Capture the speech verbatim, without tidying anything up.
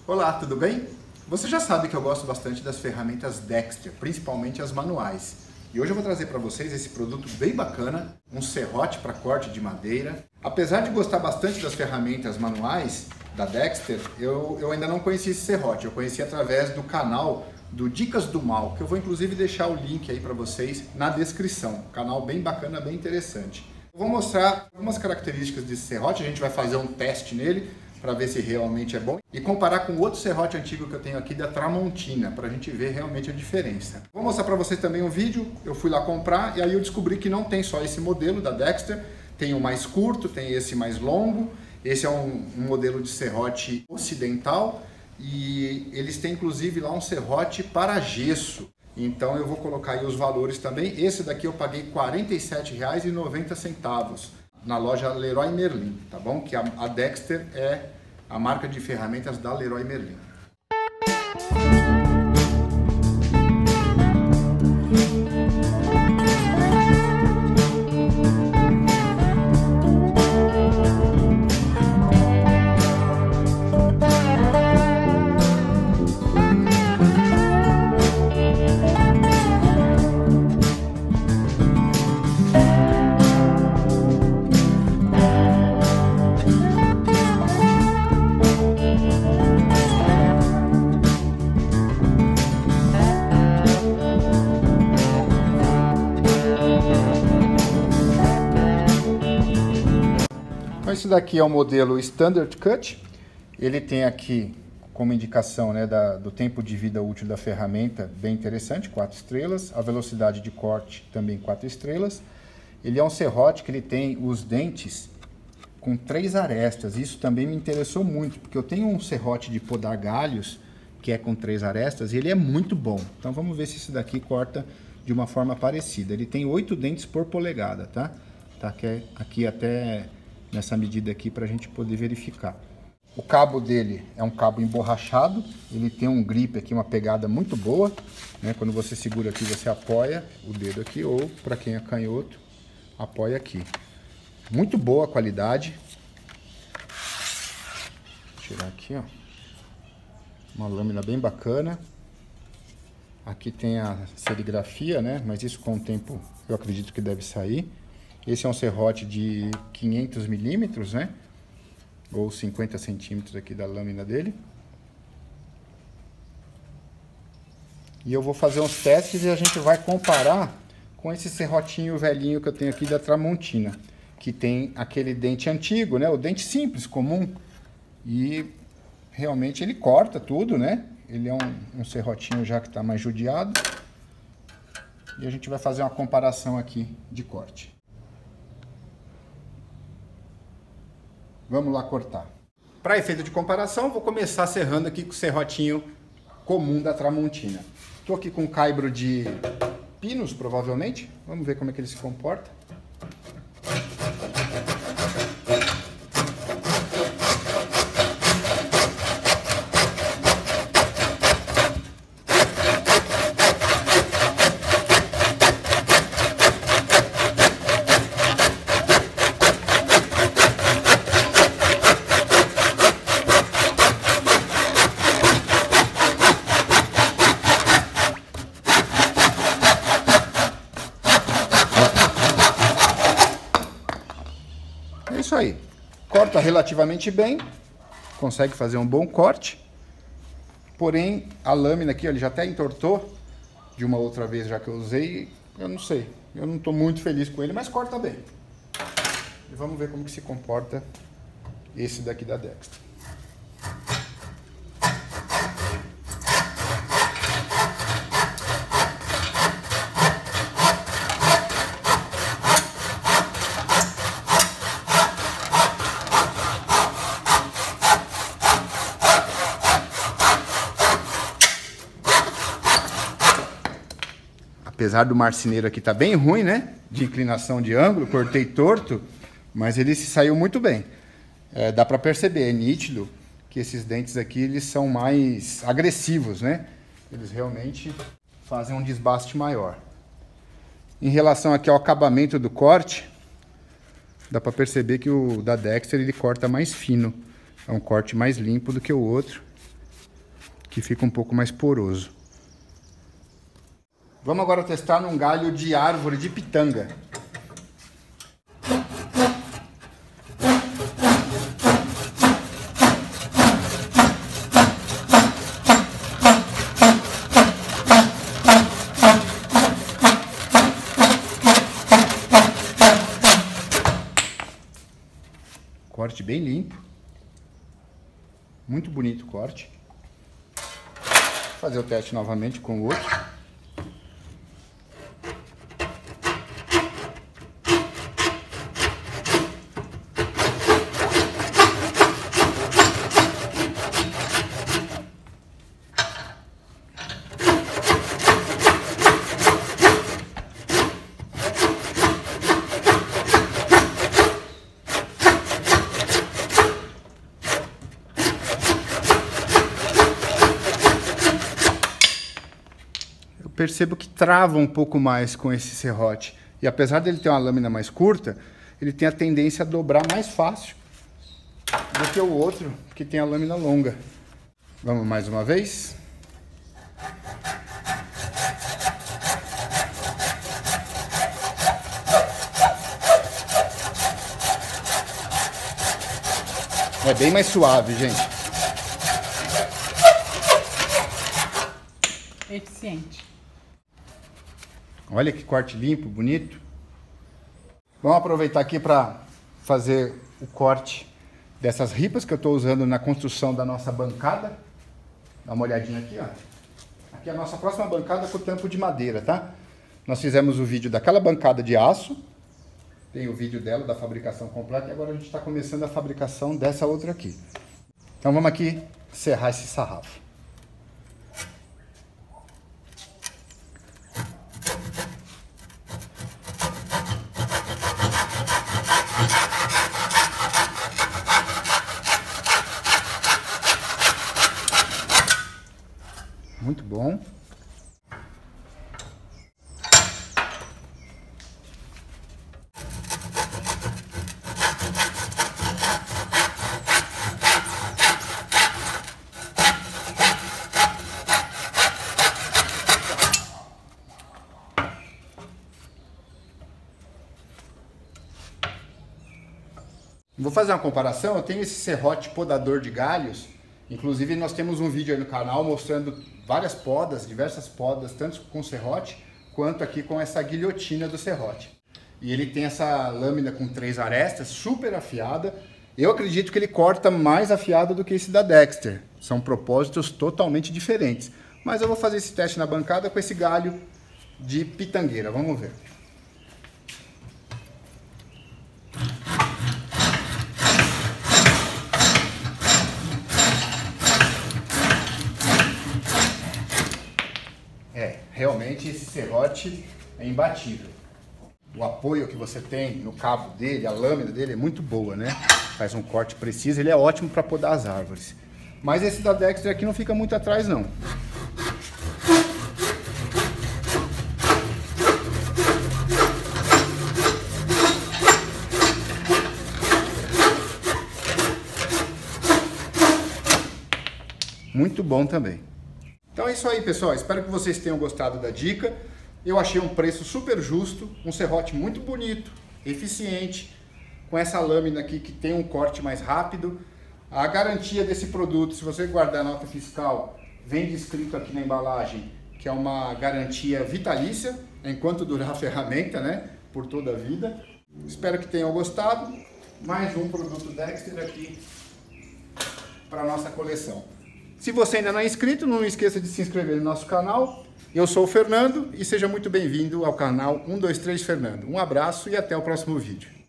Olá, tudo bem? Você já sabe que eu gosto bastante das ferramentas Dexter, principalmente as manuais. E hoje eu vou trazer para vocês esse produto bem bacana, um serrote para corte de madeira. Apesar de gostar bastante das ferramentas manuais da Dexter, eu, eu ainda não conhecia esse serrote. Eu conheci através do canal do Dicas do Mal, que eu vou inclusive deixar o link aí para vocês na descrição. Canal bem bacana, bem interessante. Eu vou mostrar algumas características desse serrote, a gente vai fazer um teste nele para ver se realmente é bom e comparar com outro serrote antigo que eu tenho aqui da Tramontina, para a gente ver realmente a diferença. Vou mostrar para vocês também um vídeo, eu fui lá comprar e aí eu descobri que não tem só esse modelo da Dexter, tem o mais curto, tem esse mais longo, esse é um, um modelo de serrote ocidental e eles têm inclusive lá um serrote para gesso. Então eu vou colocar aí os valores também. Esse daqui eu paguei quarenta e sete reais e noventa centavos na loja Leroy Merlin, tá bom? Que a, a Dexter é a marca de ferramentas da Leroy Merlin. Esse daqui é o modelo Standard Cut, ele tem aqui como indicação, né, da, do tempo de vida útil da ferramenta, bem interessante, quatro estrelas, a velocidade de corte também quatro estrelas. Ele é um serrote que ele tem os dentes com três arestas, isso também me interessou muito, porque eu tenho um serrote de podar galhos que é com três arestas e ele é muito bom. Então vamos ver se esse daqui corta de uma forma parecida. Ele tem oito dentes por polegada, tá? Tá aqui, aqui até nessa medida aqui para a gente poder verificar. O cabo dele é um cabo emborrachado, ele tem um grip aqui, uma pegada muito boa, né? Quando você segura aqui, você apoia o dedo aqui, ou para quem é canhoto, apoia aqui. Muito boa a qualidade. Vou tirar aqui, ó. Uma lâmina bem bacana. Aqui tem a serigrafia, né? Mas isso com o tempo eu acredito que deve sair. Esse é um serrote de quinhentos milímetros, né? Ou cinquenta centímetros aqui da lâmina dele. E eu vou fazer uns testes e a gente vai comparar com esse serrotinho velhinho que eu tenho aqui da Tramontina, que tem aquele dente antigo, né? O dente simples, comum. E realmente ele corta tudo, né? Ele é um, um serrotinho já que está mais judiado. E a gente vai fazer uma comparação aqui de corte. Vamos lá cortar. Para efeito de comparação, vou começar serrando aqui com o serrotinho comum da Tramontina. Estou aqui com um caibro de pinos, provavelmente. Vamos ver como é que ele se comporta. É isso aí, corta relativamente bem, consegue fazer um bom corte, porém a lâmina aqui, ó, ele já até entortou de uma outra vez já que eu usei, eu não sei, eu não estou muito feliz com ele, mas corta bem. E vamos ver como que se comporta esse daqui da Dexter. Apesar do marceneiro aqui tá bem ruim, né? De inclinação de ângulo, cortei torto, mas ele se saiu muito bem. É, dá para perceber, é nítido que esses dentes aqui eles são mais agressivos, né? Eles realmente fazem um desbaste maior. Em relação aqui ao acabamento do corte, dá para perceber que o da Dexter ele corta mais fino. É um corte mais limpo do que o outro. que fica um pouco mais poroso. Vamos agora testar num galho de árvore de pitanga. Corte bem limpo. Muito bonito o corte. Vou fazer o teste novamente com o outro. Percebo que trava um pouco mais com esse serrote. E apesar dele ter uma lâmina mais curta, ele tem a tendência a dobrar mais fácil do que o outro, que tem a lâmina longa. Vamos mais uma vez. É bem mais suave, gente. Eficiente. Olha que corte limpo, bonito. Vamos aproveitar aqui para fazer o corte dessas ripas que eu estou usando na construção da nossa bancada. Dá uma olhadinha aqui, ó. Aqui é a nossa próxima bancada com tampo de madeira, tá? Nós fizemos o vídeo daquela bancada de aço. Tem o vídeo dela, da fabricação completa. E agora a gente está começando a fabricação dessa outra aqui. Então vamos aqui serrar esse sarrafo. Muito bom. Vou fazer uma comparação. Eu tenho esse serrote podador de galhos. Inclusive nós temos um vídeo aí no canal mostrando várias podas, diversas podas, tanto com serrote quanto aqui com essa guilhotina do serrote. E ele tem essa lâmina com três arestas, super afiada. Eu acredito que ele corta mais afiado do que esse da Dexter. São propósitos totalmente diferentes. Mas eu vou fazer esse teste na bancada com esse galho de pitangueira. Vamos ver. É, realmente esse serrote é imbatível. O apoio que você tem no cabo dele, a lâmina dele é muito boa, né? Faz um corte preciso, ele é ótimo para podar as árvores. Mas esse da Dexter aqui não fica muito atrás, não. Muito bom também. Então é isso aí, pessoal. Espero que vocês tenham gostado da dica. Eu achei um preço super justo, um serrote muito bonito, eficiente, com essa lâmina aqui que tem um corte mais rápido. A garantia desse produto, se você guardar a nota fiscal, vem descrito aqui na embalagem que é uma garantia vitalícia, enquanto durar a ferramenta, né? Por toda a vida. Espero que tenham gostado. Mais um produto Dexter aqui para a nossa coleção. Se você ainda não é inscrito, não esqueça de se inscrever no nosso canal. Eu sou o Fernando e seja muito bem-vindo ao canal um dois três Fernando. Um abraço e até o próximo vídeo.